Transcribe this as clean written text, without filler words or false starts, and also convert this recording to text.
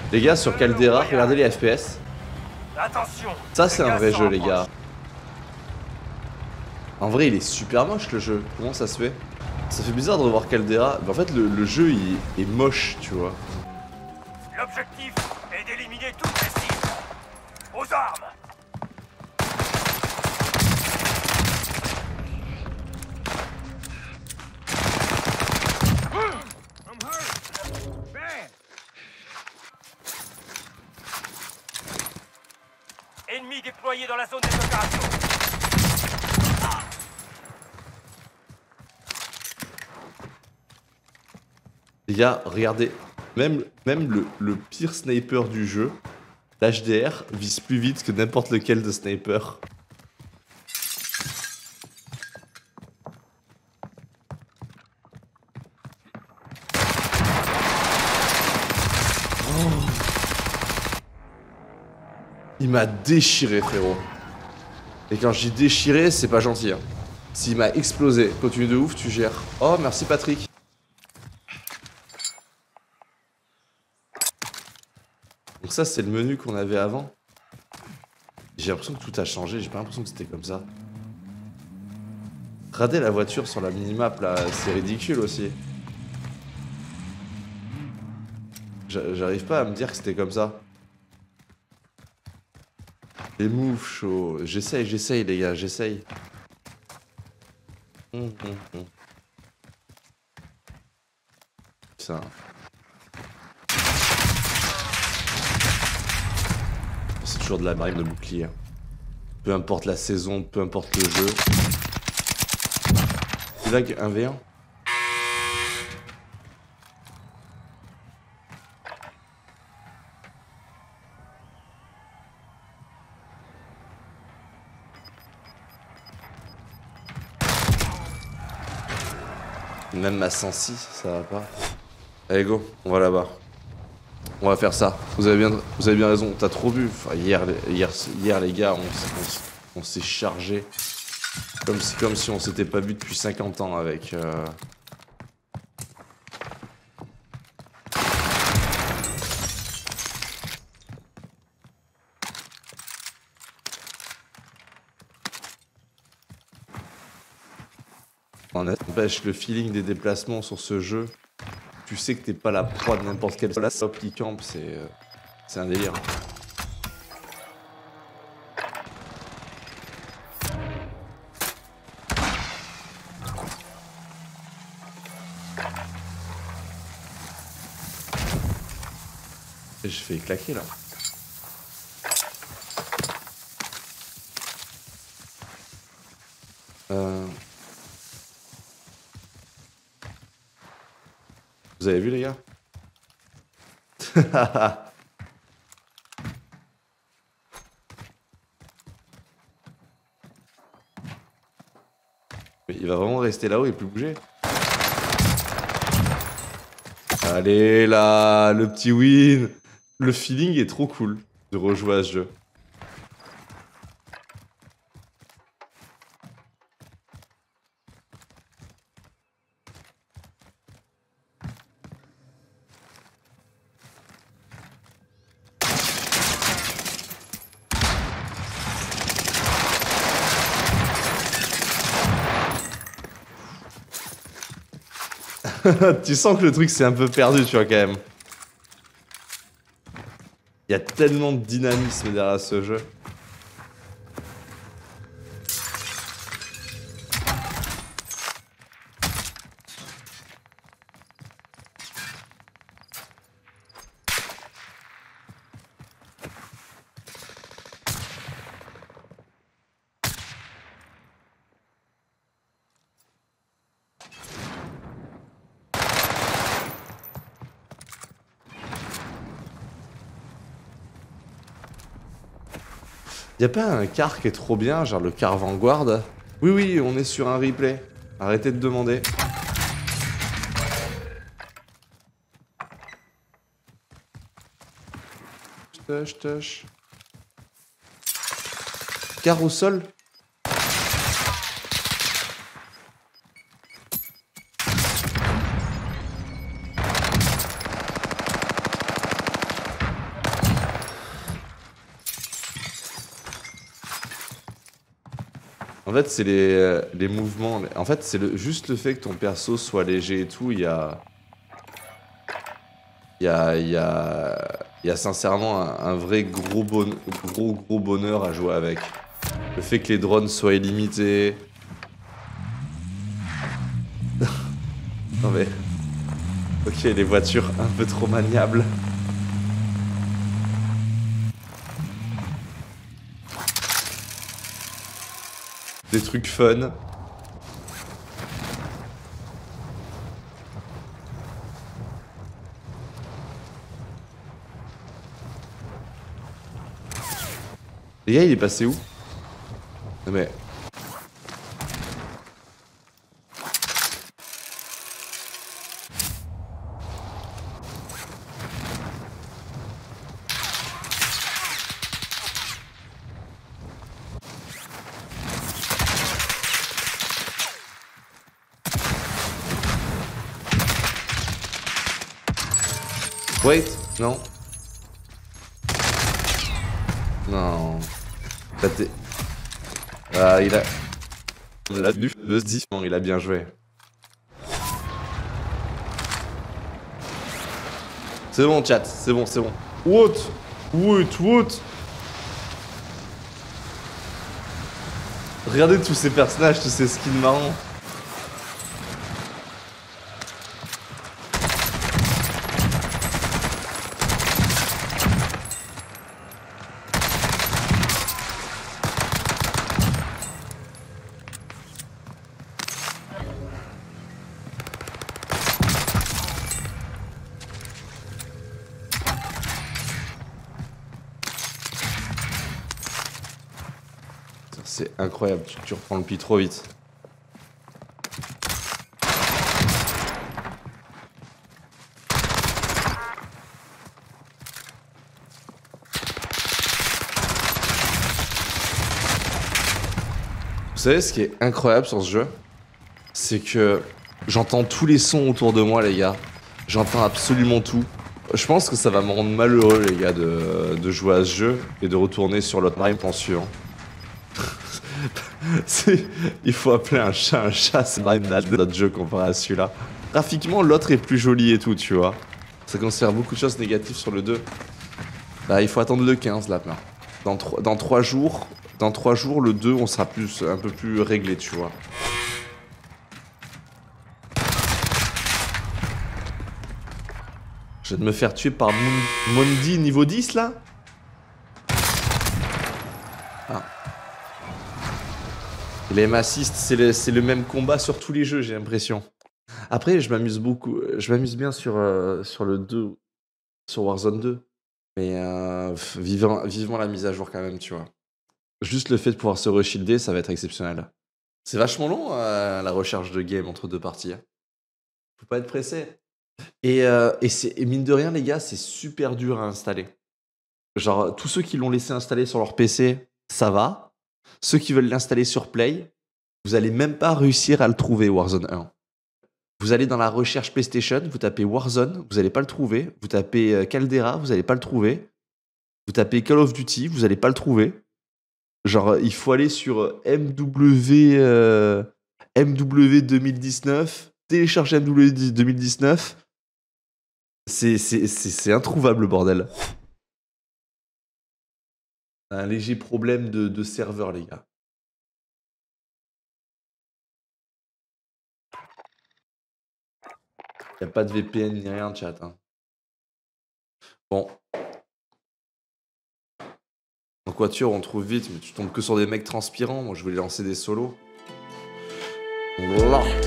Les gars, sur Caldera, regardez les FPS. Attention. Ça, c'est un vrai jeu, les approche. gars. En vrai, il est super moche, le jeu. Comment ça se fait? Ça fait bizarre de revoir Caldera. Mais en fait, le jeu, il est moche, tu vois. L'objectif est d'éliminer toutes les cibles. Aux armes. Ennemi déployé dans la zone des opérations. Les gars, regardez. Même le pire sniper du jeu, l'HDR, vise plus vite que n'importe lequel de sniper. Il m'a déchiré, frérot. Et quand je dis déchiré, c'est pas gentil. Hein. S'il m'a explosé, continue de ouf, tu gères. Oh, merci Patrick. Donc ça, c'est le menu qu'on avait avant. J'ai l'impression que tout a changé, j'ai pas l'impression que c'était comme ça. Regardez la voiture sur la minimap, là, c'est ridicule aussi. J'arrive pas à me dire que c'était comme ça. Les moves chauds. J'essaye les gars, j'essaye. Putain. C'est toujours de la marine de bouclier. Peu importe la saison, peu importe le jeu. Il lag 1v1. Même ma sensi, ça va pas. Allez go, on va là-bas. On va faire ça. Vous avez bien raison, t'as trop bu. Enfin, hier les gars, on s'est chargé. Comme si on s'était pas vu depuis 50 ans avec... N'empêche, le feeling des déplacements sur ce jeu, tu sais que t'es pas la proie de n'importe quel stop qui campe, c'est un délire. Et je fais claquer là. Vous avez vu les gars? Mais il va vraiment rester là-haut et plus bouger. Allez là, le petit win. Le feeling est trop cool de rejouer à ce jeu. Tu sens que le truc c'est un peu perdu, tu vois, quand même. Il y a tellement de dynamisme derrière ce jeu. Y'a pas un car qui est trop bien, genre le car Vanguard? Oui, oui, on est sur un replay. Arrêtez de demander. Tush. Car au sol? fait, c'est les mouvements. En fait, c'est juste le fait que ton perso soit léger et tout. Il y a sincèrement un vrai gros bonheur à jouer avec. Le fait que les drones soient illimités. Non mais... Ok, les voitures un peu trop maniables. Des trucs fun. Les gars, il est passé où? Non mais... Wait, non. Non. Ah, il a... On l'a vu, il a bien joué. C'est bon, chat, c'est bon, c'est bon. What? Regardez tous ces personnages, tous ces skins marrants. C'est incroyable, tu reprends le pied trop vite. Vous savez ce qui est incroyable sur ce jeu? C'est que j'entends tous les sons autour de moi, les gars. J'entends absolument tout. Je pense que ça va me rendre malheureux, les gars, de jouer à ce jeu et de retourner sur l'autre Prime en suivant. Il faut appeler un chat, c'est de notre jeu comparé à celui-là. Graphiquement, l'autre est plus joli et tout, tu vois. Ça conserve beaucoup de choses négatives sur le 2. Bah, il faut attendre le 15 là. Dans 3 jours, le 2, on sera un peu plus réglé, tu vois. Je vais me faire tuer par Mondi niveau 10 là. Ah. Les assist, c'est le même combat sur tous les jeux, j'ai l'impression. Après, je m'amuse beaucoup. Je m'amuse bien sur le 2, sur Warzone 2. Mais vivement la mise à jour quand même, tu vois. Juste le fait de pouvoir se reshielder, ça va être exceptionnel. C'est vachement long la recherche de game entre 2 parties. Hein. Faut pas être pressé. Et mine de rien, les gars, c'est super dur à installer. Genre, tous ceux qui l'ont laissé installer sur leur PC, ça va. Ceux qui veulent l'installer sur Play, vous allez même pas réussir à le trouver, Warzone 1. Vous allez dans la recherche PlayStation, vous tapez Warzone, vous allez pas le trouver. Vous tapez Caldera, vous allez pas le trouver. Vous tapez Call of Duty, vous allez pas le trouver. Genre, il faut aller sur MW 2019, télécharger MW 2019. C'est introuvable, le bordel. Un léger problème de serveur, les gars. Y a pas de VPN ni rien, chat. Hein. Bon. En voiture, on trouve vite, mais tu tombes que sur des mecs transpirants. Moi, je voulais lancer des solos. Voilà.